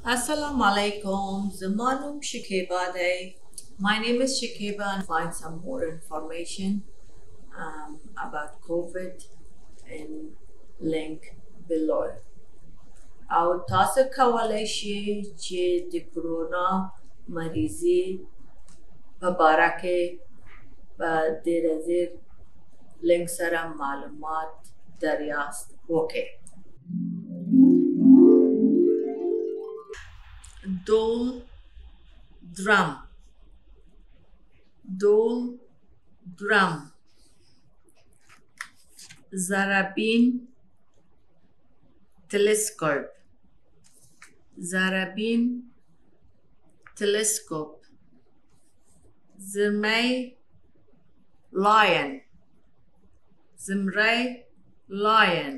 Assalamu alaikum. Zamanum Shekiba Day. My name is Shekiba and find some more information about COVID in link below. او تاسو کولی شئ چې د کرونا مریضي په باره کې په ډېر زیر لینک سره معلومات دریافت وکړئ. دول درم دول درم زرابین telescope زرابین telescope زمري lion زمري lion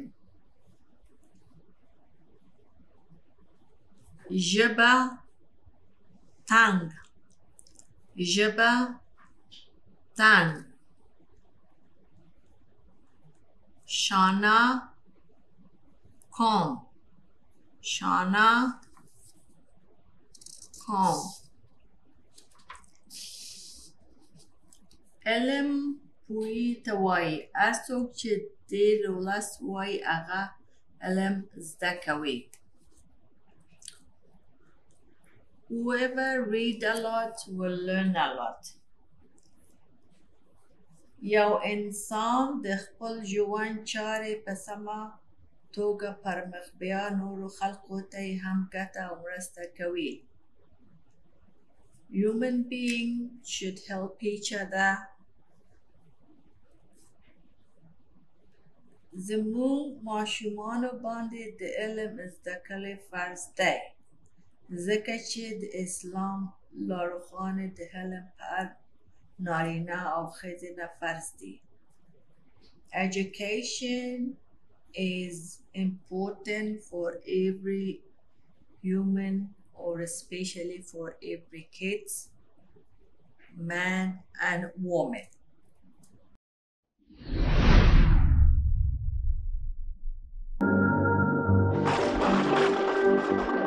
ژبه تنگ ژبه تنگ شانه کام شانه کام علم پوی توایی هر څوک چې ډېر ولس وایي هغه علم زده کوي. Whoever read a lot will learn a lot. یو انسان د خپل ژوند چارې په سمه توګه پرمخ بیا نورو خلکو ته یې هم ګټه او مرسته کوي. Human beings should help each other. زموږ ماشومانو باندې د علم زده کول فرض دی ځکه چې د اسلام لارښوونې د علم په هر نارینه او ښځینه فرض دي. Education is important for every human or especially for every kids, man and woman.